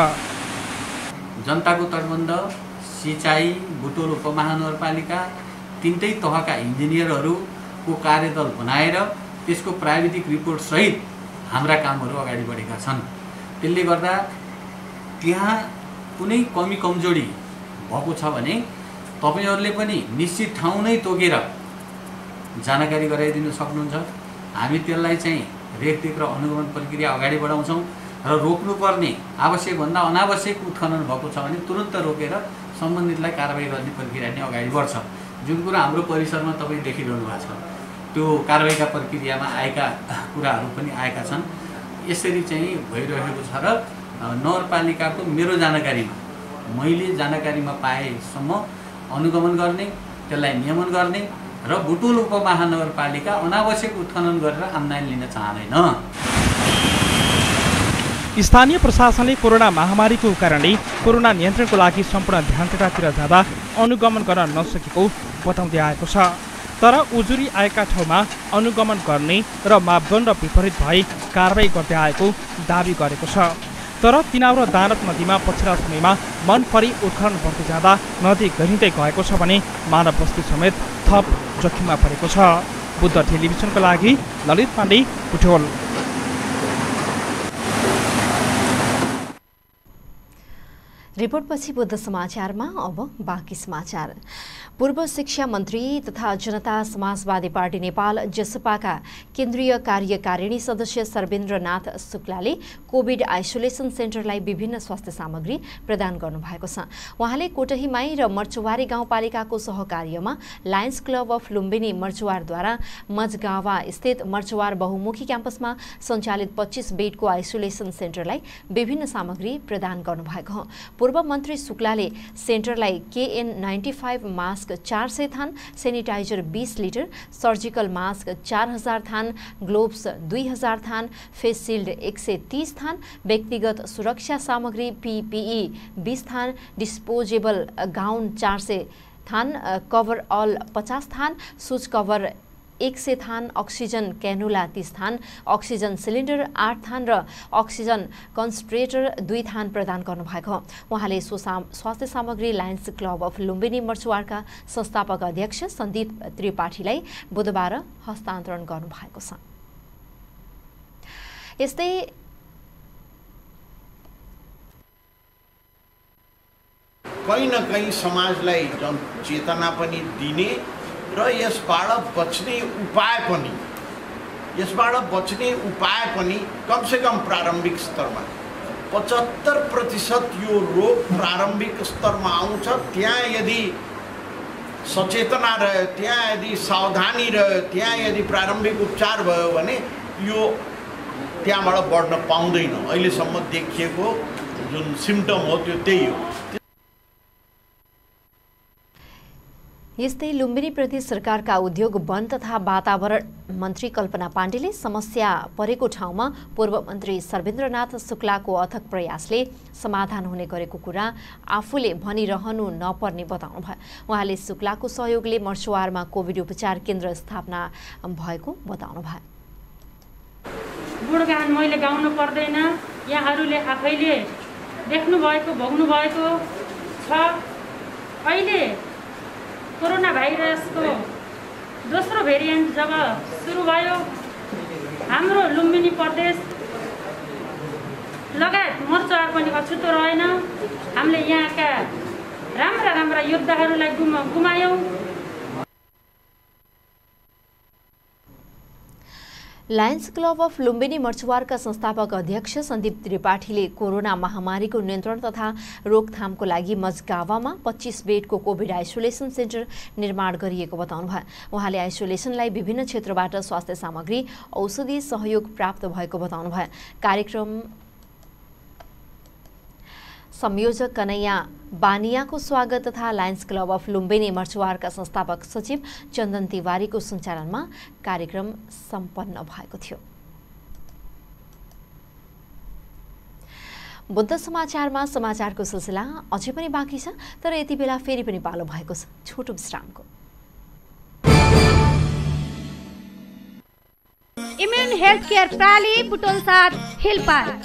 जनताको तटबन्ध, सिँचाइ, भुटोल उपमहानगरपालिका तिनटै तहका इन्जिनियरहरूको कार्यदल बनाएर त्यसको प्राविधिक रिपोर्ट सहित हाम्रा कामहरू अगाडि बढेका छन्। त्यसले गर्दा त्यहाँ कुनै कमी कमजोरी भएको छ भने तपाईहरुले पनि निश्चित ठाउँ नै तोकेर जानकारी गराइदिन सक्नुहुन्छ। हामी त्यसलाई चाहिँ रेखदेख र अनुगमन प्रक्रिया अगाडि बढाउँछौँ र रोक्नुपर्ने आवश्यक भन्दा अनावश्यक उत्खनन भएको छ भने तुरन्त रोकेर सम्बन्धितलाई कारबाही गर्ने प्रक्रिया नै अगाडि बढ्छ। जुन कुरा हाम्रो परिसरमा तपाईँ देखिरहनु भएको छ। त्यो कारबाहीका प्रक्रियामा आएका कुराहरू पनि आएका छन्। यसरी चाहिँ भइरहेको छ र नगरपालिकाको मेरो जानकारीमा मैले जानकारीमा पाएसम्म अनुगमन गर्ने, त्यसलाई नियमन गर्ने र बुटोल उपमहानगरपालिका अनावश्यक उत्खनन गरेर आम्दानी लिन चाहँदैन। स्थानीय प्रशासनले कोरोना महामारीको कारणले कोरोना नियन्त्रणको लागि सम्पूर्ण ध्यान त्यतातिर जाँदा अनुगमन गर्न नसकेको बताउँदै आएको छ। तर उजुरी आएका ठाउँमा अनुगमन गर्ने र मापदण्ड विपरीत भई कारबाही गर्दै आएको दावी गरेको छ। तर तिनाउ र दानव नदीमा पछिल्ला समयमा मन परी उत्खनन बढ्दै जाँदा नदी गहिँदै गएको छ भने मानव बस्ती समेत थप जोखिममा परेको छ। बुद्ध टेलिभिजनको लागि ललित पाण्डे, बुटोल। रिपोर्टपछि बुद्ध समाचारमा अब बाँकी समाचार। पूर्व शिक्षा मन्त्री तथा जनता समाजवादी पार्टी नेपाल जसपाका केन्द्रीय कार्यकारिणी सदस्य सर्वेन्द्रनाथ शुक्लाले कोभिड आइसोलेसन सेन्टरलाई विभिन्न स्वास्थ्य सामग्री प्रदान गर्नुभएको छ। उहाँले कोटहीमाई र मर्चुवारी गाउँपालिकाको सहकार्यमा लायन्स क्लब अफ लुम्बिनी मर्चुवारद्वारा मजगावा स्थित मर्चुवार बहुमुखी क्याम्पसमा सञ्चालित पच्चीस बेडको आइसोलेसन सेन्टरलाई विभिन्न सामग्री प्रदान गर्नुभएको हो। पूर्व मन्त्री शुक्लाले सेन्टरलाई केएन नाइन्टी फाइभ मास्क चार सय थान, सेनिटाइजर बीस लिटर, सर्जिकल मास्क चार हजार थान, ग्लोभ्स दुई हजार थान, फेस सिल्ड एक सय तीस थान, व्यक्तिगत सुरक्षा सामग्री पीपीई बीस थान, डिस्पोजेबल गाउन चार सय थान, कभर अल पचास थान, सुज कभर एक सय थान, अक्सिजन क्यानुला तीस थान, अक्सिजन सिलिन्डर आठ थान र अक्सिजन कन्सन्ट्रेटर दुई थान प्रदान गर्नुभएको हो। उहाँले सो स्वास्थ्य सामग्री लायन्स क्लब अफ लुम्बिनी मर्चुवारका संस्थापक अध्यक्ष सन्दीप त्रिपाठीलाई बुधबार हस्तान्तरण गर्नुभएको छ। यस्तै कहीँ न कहीँ समाजलाई चेतना पनि दिने र यसबाट बच्ने उपाय पनि यसबाट बच्ने उपाय पनि कमसेकम प्रारम्भिक स्तरमा पचहत्तर प्रतिशत यो रोग प्रारम्भिक स्तरमा आउँछ। त्यहाँ यदि सचेतना रह्यो, त्यहाँ यदि सावधानी रह्यो, त्यहाँ यदि प्रारम्भिक उपचार भयो भने यो त्यहाँबाट बढ्न पाउँदैन। अहिलेसम्म देखिएको जुन सिम्टम हो त्यो त्यही हो। यस्तै लुम्बिनी प्रदेश सरकारका उद्योग वन तथा वातावरण मन्त्री कल्पना पाण्डेले समस्या परेको ठाउँमा पूर्व मन्त्री सर्वेन्द्रनाथ शुक्लाको अथक प्रयासले समाधान हुने गरेको कुरा आफूले भनिरहनु नपर्ने बताउनुभयो। उहाँले शुक्लाको सहयोगले मर्चुवारमा कोभिड उपचार केन्द्र स्थापना भएको बताउनुभयो। गुणगान मैले गाउनु पर्दैन, यहाँहरूले आफैले देख्नु भएको भोग्नु भएको छ। अहिले कोरोना भाइरसको दोस्रो भेरिएन्ट जब सुरु भयो, हाम्रो लुम्बिनी प्रदेश लगायत मर्चुवार पनि अछुतो रहेन। हामीले यहाँका राम्रा राम्रा योद्धाहरूलाई गुमा गुमायौँ। लायन्स क्लब अफ लुम्बिनी मर्चुवारका संस्थापक अध्यक्ष सन्दीप त्रिपाठीले कोरोना महामारीको नियन्त्रण तथा रोकथामको लागि मजगावामा पच्चीस बेडको कोभिड आइसोलेसन सेन्टर निर्माण गरिएको बताउनुभयो। उहाँले आइसोलेसनलाई विभिन्न क्षेत्रबाट स्वास्थ्य सामग्री औषधि सहयोग प्राप्त भएको बताउनुभयो। कार्यक्रम संयोजक कन्हैया बानियाको स्वागत तथा लायन्स क्लब अफ लुम्बिनी मर्चुवारका संस्थापक सचिव चन्दन तिवारीको सञ्चालनमा कार्यक्रम सम्पन्न भएको थियो। बुद्ध समाचारमा समाचारको सिलसिला अझै पनि बाँकी छ, तर यति बेला फेरि पनि पालो भएको छ छोटो विश्रामको। इम्युन हेल्थ केयर प्राली बुटोल साथ हिल पार्क।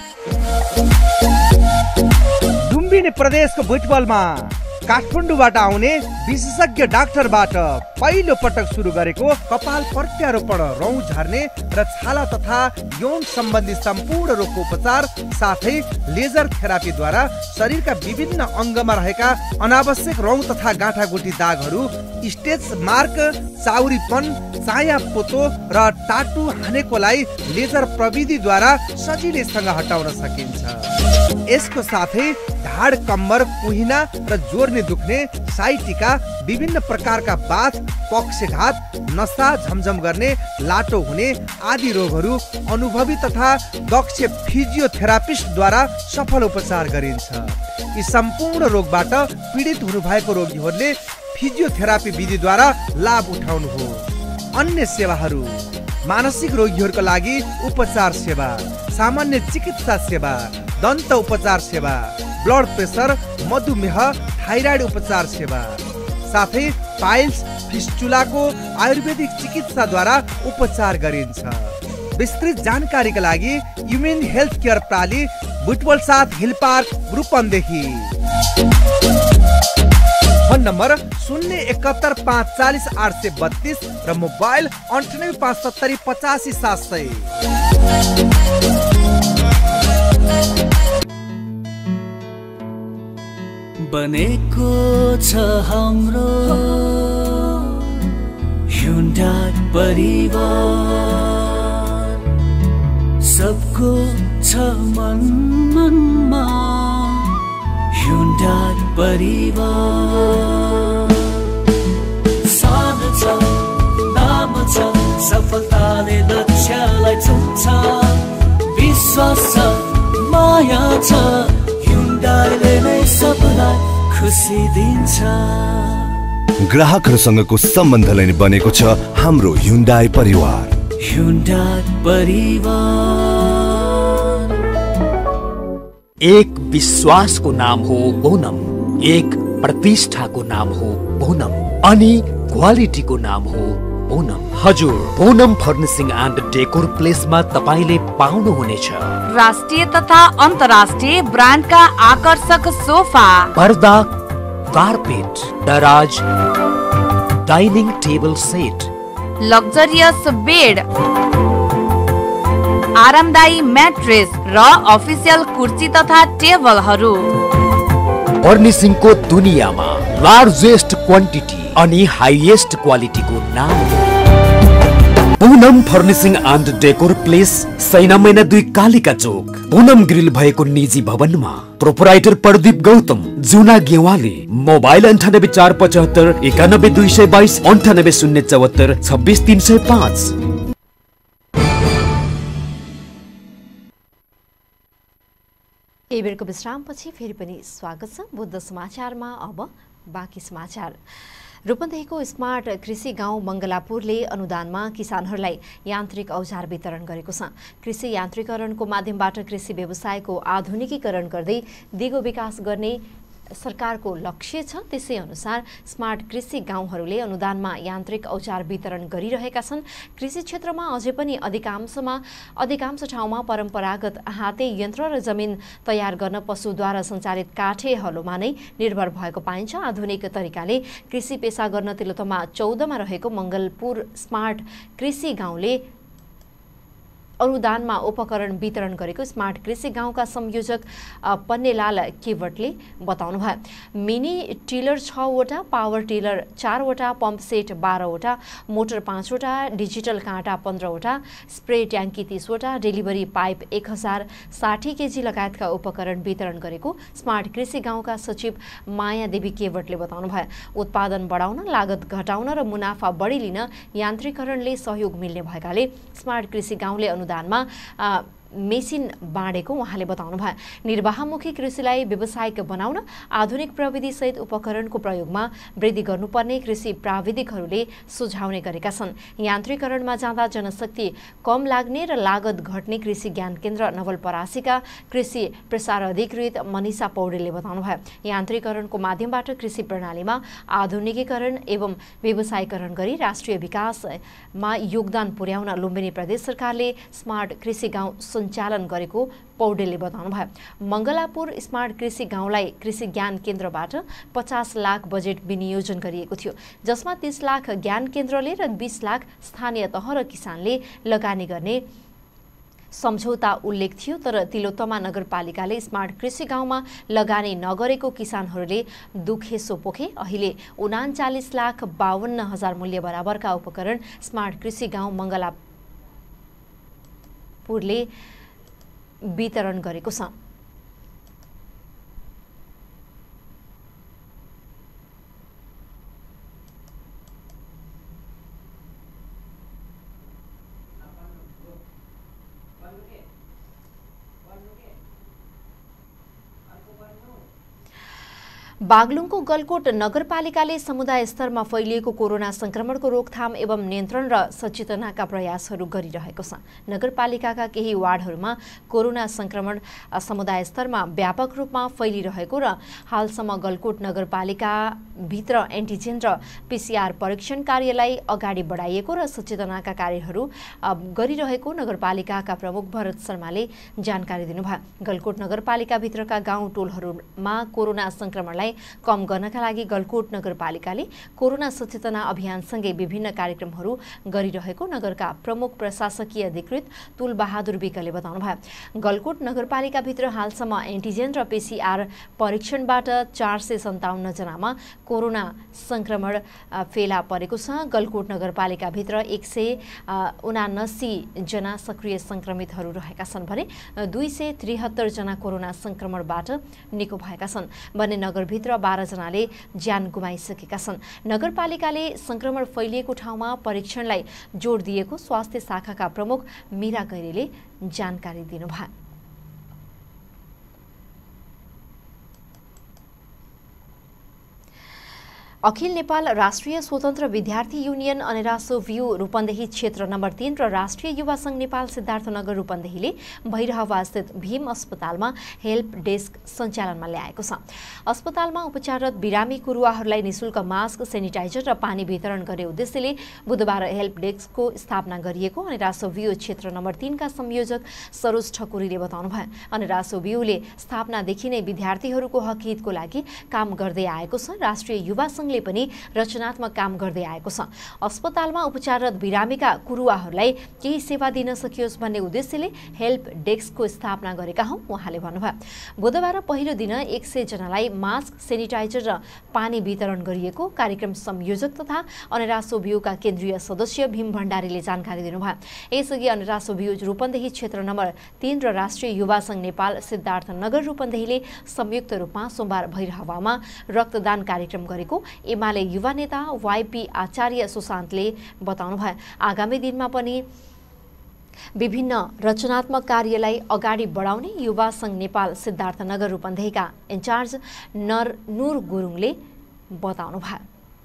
लुम्बिनी प्रदेशको भुटबलमा काठमाडौँबाट आउने विशेषज्ञ डाक्टरबाट पहिलो पटक सुरु गरेको कपाल प्रत्यारोपण, रौँ झर्ने र छाला तथा यौन सम्बन्धी सम्पूर्ण रोगको उपचार साथै लेजर थेरापीद्वारा शरीरका विभिन्न अङ्गमा रहेका अनावश्यक रौँ तथा गाँठागुठी दागहरू, स्टेच मार्क, चाउरीपन, चाया पोतो र टाटु हानेकोलाई लेजर प्रविधिद्वारा सजिलैसँग हटाउन सकिन्छ। यसको साथै ढाड, कम्मर, कुहिना र जोर्नी दुख्ने, साइटिका, विभिन्न प्रकारका बाथ, पक्षघात, नसा झमझम गर्ने, लाटो हुने आदि रोगहरू अनुभवी तथा दक्ष फिजियोथेरापिस्टद्वारा सफल उपचार गरिन्छ। यी सम्पूर्ण रोगबाट पीडित हुनुभएको रोगीहरूले फिजियोथेरापी विधिद्वारा लाभ उठाउनुहोस्। अन्य सेवाहरू: मानसिक रोगीहरूका लागि उपचार सेवा, सामान्य चिकित्सा सेवा, दन्त उपचार सेवा, ब्लड प्रेसर, मधुमेह, थाइराइड उपचार सेवा, साथै पाइल्स, फिस्टुलाको आयुर्वेदिक चिकित्साद्वारा उपचार गरिन्छ। विस्तृत जानकारीका लागि युमेन हेल्थ केयर प्राली, बुटवल साथ hill park, Rupandehi. Phone number शून्य एकहत्तर पाँच चालीस आठ सय बत्तीस र मोबाइल अन्ठानब्बे पाँच सत्तरी पचासी सात सय। बनेको छ हाम्रो Hyundai परिवार, सबको छ मन मनमा Hyundai परिवार। सानो छ, लामो छ, सफलताले लक्ष्यलाई छुन्छ, विश्वास छ, माया छ, Hyundaiले नै सबलाई खुसी दिन्छ। ग्राहकहरूसँगको सम्बन्धलाई नै बनेको छ हाम्रो Hyundai परिवार। Hyundai परिवार। एक विश्वासको नाम हो बोनम, एक प्रतिष्ठाको नाम हो बोनम, अनि क्वालिटीको नाम हो बोनम। हजुर, बोनम फर्निसिङ एन्ड डेकोर प्लेसमा तपाईले पाउनुहुनेछ राष्ट्रिय तथा अन्तर्राष्ट्रिय ब्रान्डका आकर्षक सोफा, पर्दा, कार्पेट, दराज, dining table set, luxurious bed, आरामदायी म्याट्रेस र अफिसियल कुर्सी तथा टेबलहरू। फर्निसिङको दुनियाँमा लार्जेस्ट क्वान्टिटी अनि हाइएस्ट क्वालिटीको नाम हो Poonam furnishing and decor place, Saina Maina दुई कालिका चोक, पूनम ग्रिल भएको निजी भवनमा। प्रोपराइटर प्रदीप गौतम, जुना गेवाली। मोबाइल अन्ठानब्बे चार पचहत्तर एकानब्बे दुई सय बाइस अन्ठानब्बे शून्य चौहत्तर छब्बिस तीन सय पाँच। केही बेरको विश्रामपछि फेरि पनि स्वागत छ बुद्ध समाचारमा। अब बाँकी समाचार। रूपन्देहीको स्मार्ट कृषि गाउँ मङ्गलापुरले अनुदानमा किसानहरूलाई यान्त्रिक औजार वितरण गरेको छ। कृषि यान्त्रिकरणको माध्यमबाट कृषि व्यवसायको आधुनिकीकरण गर्दै दिगो विकास गर्ने सरकारको लक्ष्य छ। त्यसै अनुसार स्मार्ट कृषि गाउँहरूले अनुदानमा यान्त्रिक औजार वितरण गरिरहेका छन्। कृषि क्षेत्रमा अझै पनि अधिकांशमा अधिकांश ठाउँमा परम्परागत हाते यन्त्र र जमिन तयार गर्न पशुद्वारा सञ्चालित काठे हलोमा नै निर्भर भएको पाइन्छ। आधुनिक तरिकाले कृषि पेसा गर्न तिलोत्तमा चौधमा रहेको मङ्गलपुर स्मार्ट कृषि गाउँले अनुदानमा उपकरण वितरण गरेको स्मार्ट कृषि गाउँका संयोजक पन्नेलाल केवटले बताउनुभयो। मिनी टिलर छवटा, पावर टिलर चारवटा, पम्प सेट बाह्रवटा, मोटर पाँचवटा, डिजिटल काँटा पन्ध्रवटा, स्प्रे ट्याङ्की तीसवटा, डेलिभरी पाइप एक हजार साठी केजी लगायतका उपकरण वितरण गरेको स्मार्ट कृषि गाउँका सचिव माया देवी केवटले बताउनुभयो। उत्पादन बढाउन, लागत घटाउन र मुनाफा बढी लिन यान्त्रिकरणले सहयोग मिल्ने भएकाले स्मार्ट कृषि गाउँले दानमा मेसिन बाँडेको उहाँले बताउनुभयो। निर्वाहमुखी कृषिलाई व्यावसायिक बनाउन आधुनिक प्रविधि सहित उपकरणको प्रयोगमा वृद्धि गर्नुपर्ने कृषि प्राविधिकहरूले सुझाउने गरेका छन्। यान्त्रिकरणमा जाँदा जनशक्ति कम लाग्ने र लागत घट्ने कृषि ज्ञान केन्द्र नवलपरासीका कृषि प्रसार अधिकृत मनिषा पौडेलले बताउनुभयो। यान्त्रिकरणको माध्यमबाट कृषि प्रणालीमा आधुनिकीकरण एवं व्यवसायीकरण गरी राष्ट्रिय विकासमा योगदान पुर्याउन लुम्बिनी प्रदेश सरकारले स्मार्ट कृषि गाउँ सञ्चालन गरेको पौडेलले बताउनुभयो। मङ्गलापुर स्मार्ट कृषि गाउँलाई कृषि ज्ञान केन्द्रबाट पचास लाख बजेट विनियोजन गरिएको थियो, जसमा तीस लाख ज्ञान केन्द्रले र बीस लाख स्थानीय तह र किसानले लगानी गर्ने सम्झौता उल्लेख थियो, तर तिलोत्तमा नगरपालिकाले स्मार्ट कृषि गाउँमा लगानी नगरेको किसानहरूले दुखेसो पोखे। अहिले उनाचालिस लाख बावन्न हजार मूल्य बराबरका उपकरण स्मार्ट कृषि गाउँ मङ्गलापुरले वितरण गरेको छ। बागलुङको गलकोट नगरपालिकाले समुदाय स्तरमा फैलिएको कोरोना संक्रमणको रोकथाम एवं नियन्त्रण र सचेतनाका प्रयासहरू गरिरहेको छ। नगरपालिकाका केही वार्डहरूमा कोरोना संक्रमण समुदाय स्तरमा व्यापक रूपमा फैलिरहेको र हालसम्म गलकोट नगरपालिका भित्र एन्टिजेन र पीसीआर परीक्षण कार्यलाई अगाडि बढाइएको र सचेतनाका कार्यहरू गरिरहेको नगरपालिकाका प्रमुख भरत शर्माले जानकारी दिनुभयो। गलकोट नगरपालिका भित्रका गाउँ टोलहरूमा कोरोना संक्रमणलाई कम गर्नका लागि गलकोट नगरपालिकाले कोरोना सचेतना अभियानसँगै विभिन्न कार्यक्रमहरू गरिरहेको नगरका प्रमुख प्रशासकीय अधिकृत तुल बहादुर विकले बताउनुभयो। गलकोट नगरपालिकाभित्र हालसम्म एन्टिजेन र पीसीआर परीक्षणबाट चार सय सन्ताउन्न जनामा कोरोना संक्रमण फेला परेको छ। गलकोट नगरपालिकाभित्र एक सय उनासी जना सक्रिय संक्रमितहरू रहेका छन् भने दुई सय त्रिहत्तर जना कोरोना संक्रमणबाट निको भएका छन् भने नगरभित्र बाह्र जनाले ज्यान गुमाइसकेका छन्। नगरपालिकाले संक्रमण फैलिएको ठाउँमा परीक्षणलाई जोड दिएको स्वास्थ्य शाखाका प्रमुख मीरा गैरेले जानकारी दिनुभयो। अखिल नेपाल राष्ट्रिय स्वतन्त्र विद्यार्थी युनियन अनेरासो भ्यू रूपन्देही क्षेत्र नम्बर तीन र राष्ट्रिय युवा संघ नेपाल सिद्धार्थनगर रूपन्देहीले भैरहवास्थित भीम अस्पतालमा हेल्प डेस्क सञ्चालनमा ल्याएको छ। अस्पतालमा उपचाररत बिरामी कुरुवाहरूलाई निशुल्क मास्क, सेनिटाइजर र पानी वितरण गर्ने उद्देश्यले बुधबार हेल्प डेस्कको स्थापना गरिएको अनेरासो भ्यू क्षेत्र नम्बर तीनका संयोजक सरोज ठकुरीले बताउनुभयो। अनेरासो भ्यूले स्थापनादेखि नै विद्यार्थीहरूको हक हितको लागि काम गर्दै आएको छ। राष्ट्रिय युवा ले पनि रचनात्मक काम गर्दै आएको छ। अस्पतालमा उपचाररत बिरामीका कुरुवाहरूलाई केही सेवा दिन सकियोस् भन्ने उद्देश्यले हेल्प डेस्कको स्थापना गरेका हौं उहाँले भन्नुभयो। बुधबार पहिलो दिन एक सय जनालाई मास्क, सेनिटाइजर र पानी वितरण गरिएको कार्यक्रम संयोजक तथा अनेरासो भ्यूका केन्द्रीय सदस्य भीम भण्डारीले जानकारी दिनुभयो। यसअघि अनेरासो भ्यू रूपन्देही क्षेत्र नम्बर तीन र राष्ट्रिय युवा संघ नेपाल सिद्धार्थनगर रूपन्देहीले संयुक्त रूपमा सोमबार भैरहवामा रक्तदान कार्यक्रम गरेको एमाले युवा नेता वाइपी आचार्य सुशान्तले बताउनुभयो। आगामी दिनमा पनि विभिन्न रचनात्मक कार्यलाई अगाडि बढाउने युवा संघ नेपाल सिद्धार्थनगर रूपन्देहीका इन्चार्ज नर नूर गुरुङले बताउनुभयो।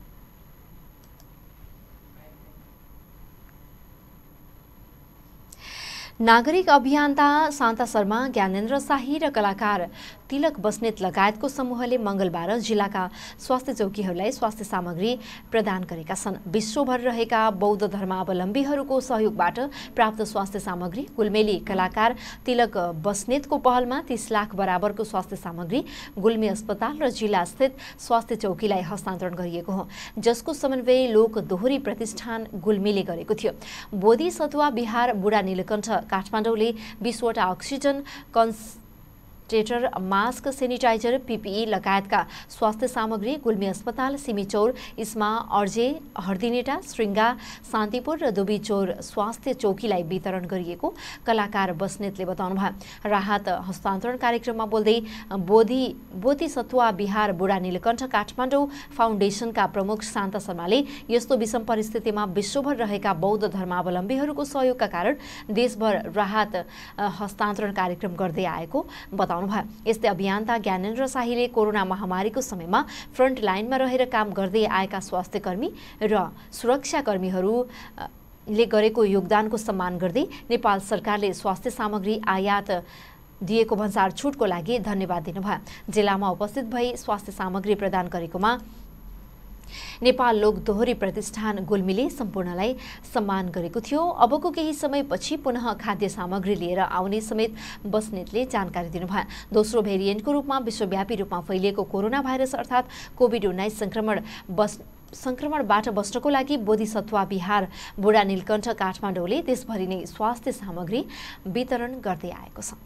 नागरिक अभियन्ता शान्ता शर्मा, ज्ञानेन्द्र शाही र कलाकार तिलक बस्नेत लगायतको समूहले मंगलबार जिल्लाका स्वास्थ्य चौकीहरूलाई स्वास्थ्य सामग्री प्रदान गरेका छन्। विश्वभर रहेका बौद्ध धर्मावलम्बीहरूको सहयोगबाट प्राप्त स्वास्थ्य सामग्री गुल्मेली कलाकार तिलक बस्नेतको पहलमा तीस लाख बराबरको स्वास्थ्य सामग्री गुल्मी अस्पताल र जिल्ला स्थित स्वास्थ्य चौकीलाई हस्तान्तरण गरिएको हो, जसको समन्वय लोक दोहोरी प्रतिष्ठान गुल्मीले गरेको थियो। बोधी सतुवा बिहार बुढा नीलकण्ठ काठमाडौँले बीसवटा oxygen concentrator, mask, sanitiser, PPE लगायतका स्वास्थ्य सामग्री गुल्मी अस्पताल, सिमीचौर, इस्मा, अर्जे, हर्दिनेटा, श्रृङ्गा, शान्तिपुर र दुबीचौर स्वास्थ्य चौकीलाई वितरण गरिएको कलाकार बस्नेतले बताउनुभयो। राहत हस्तान्तरण कार्यक्रममा बोल्दै बोधी बोधी सतुवा बिहार बुढा नीलकण्ठ काठमाडौँ फाउन्डेसनका प्रमुख शान्ता शर्माले यस्तो विषम परिस्थितिमा विश्वभर रहेका बौद्ध धर्मावलम्बीहरूको सहयोगका कारण देशभर राहत हस्तान्तरण कार्यक्रम गर्दै आएको बताउनु भयो। यस्तै अभियन्ता ज्ञानेन्द्र शाहीले कोरोना महामारीको समयमा फ्रन्ट लाइनमा रहेर काम गर्दै आएका स्वास्थ्य कर्मी र सुरक्षाकर्मीहरूले गरेको योगदानको सम्मान गर्दै नेपाल सरकारले स्वास्थ्य सामग्री आयात दिएको भन्सार छुटको लागि धन्यवाद दिनुभयो। जिल्लामा उपस्थित भई स्वास्थ्य सामग्री प्रदान गरेकोमा नेपाल लोक दोहोरी प्रतिष्ठान गुल्मीले सम्पूर्णलाई सम्मान गरेको थियो। अबको केही समयपछि पुनः खाद्य सामग्री लिएर आउने समेत बस्नेतले जानकारी दिनुभयो। दोस्रो भेरिएन्टको रूपमा विश्वव्यापी रूपमा फैलिएको कोरोना भाइरस अर्थात् कोभिड उन्नाइस संक्रमण बस संक्रमणबाट बस्नको लागि बोधिसत्व विहार बुढा नीलकण्ठ काठमाडौँले देशभरि नै स्वास्थ्य सामग्री वितरण गर्दै आएको छ।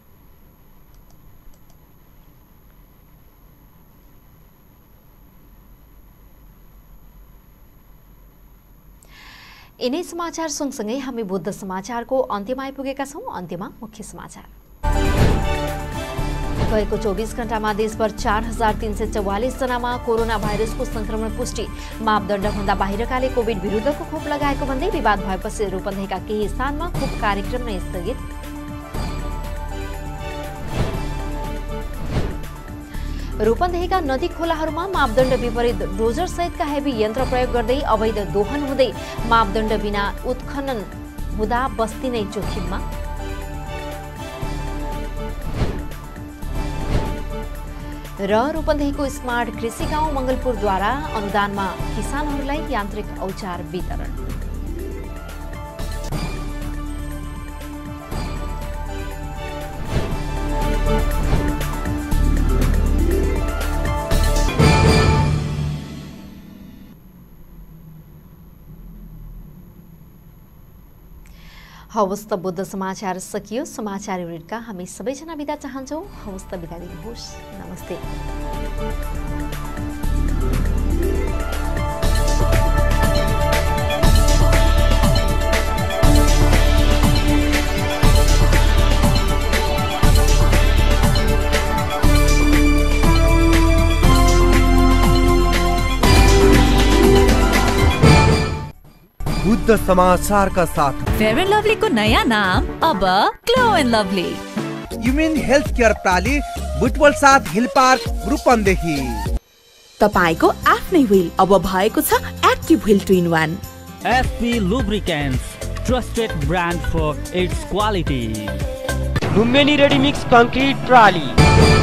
यिनै समाचार सँगसँगै हामी बुद्ध समाचारको अन्त्यमा आइपुगेका छौं। अन्त्यमा मुख्य समाचार। गएको चौबीस घण्टामा देशभर चार हजार तीन सय चौवालिस जनामा कोरोना भाइरसको संक्रमण पुष्टि। मापदण्डभन्दा बाहिरकाले कोभिड विरुद्धको खोप लगाएको भन्दै विवाद भएपछि रूपन्देहीका केही स्थानमा खोप कार्यक्रम नै स्थगित। रूपन्देहीका नदी खोलाहरूमा मापदण्ड विपरीत डोजर सहितका हेभी यन्त्र प्रयोग गर्दै अवैध दोहन हुँदै मापदण्ड बिना उत्खनन हुँदा बस्ती नै जोखिममा। र रूपन्देहीको स्मार्ट कृषि गाउँ मंगलपुरद्वारा अनुदानमा किसानहरूलाई यान्त्रिक औजार वितरण। हवस् त बुद्ध समाचार सकियो। समाचार युनिटका हामी सबैजना बिदा चाहन्छौँ। हवस् त बिदा दिनुहोस्। नमस्ते। बुद्ध समाचार का साथ फेयर एन्ड लभली को नयाँ नाम अब ग्लो एन्ड लभली। युमेन हेल्थ केयर प्राली बुटवल साथ हिल पार्क रूपन्देही। तपाईको आफ्नै व्हील अब भएको छ active wheel two in one. SP lubricants trusted brand for its quality. Lumbini ready mix concrete प्राली।